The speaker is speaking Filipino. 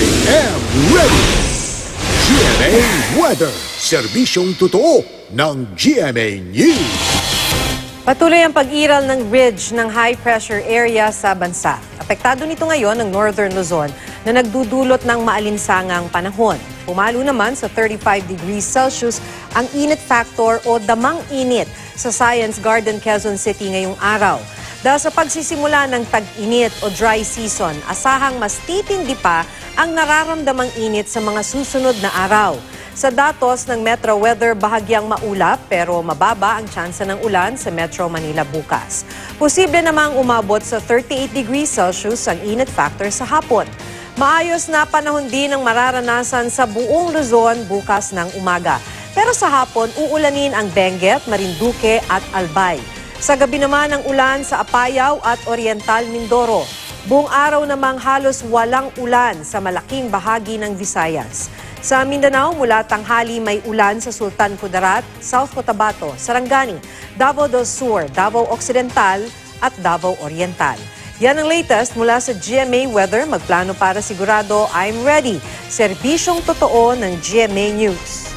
am ready! GMA Weather, serbisyong totoo ng GMA News. Patuloy ang pag-iral ng ridge ng high-pressure area sa bansa. Apektado nito ngayon ang Northern Luzon na nagdudulot ng maalinsangang panahon. Pumalo naman sa 35 degrees Celsius ang init factor o damang init sa Science Garden, Quezon City ngayong araw. Dahil sa pagsisimula ng tag-init o dry season, asahang mas titindi pa ang nararamdamang init sa mga susunod na araw. Sa datos ng Metro Weather, bahagyang maulap pero mababa ang tsansa ng ulan sa Metro Manila bukas. Posible namang umabot sa 38 degrees Celsius ang init factor sa hapon. Maayos na panahon din ang mararanasan sa buong Luzon bukas ng umaga. Pero sa hapon, uulanin ang Benguet, Marinduque at Albay. Sa gabi naman ang ulan sa Apayao at Oriental Mindoro. Buong araw namang halos walang ulan sa malaking bahagi ng Visayas. Sa Mindanao, mula tanghali may ulan sa Sultan Kudarat, South Cotabato, Sarangani, Davao del Sur, Davao Occidental at Davao Oriental. Yan ang latest mula sa GMA Weather. Magplano para sigurado, I'm ready. Serbisyong totoo ng GMA News.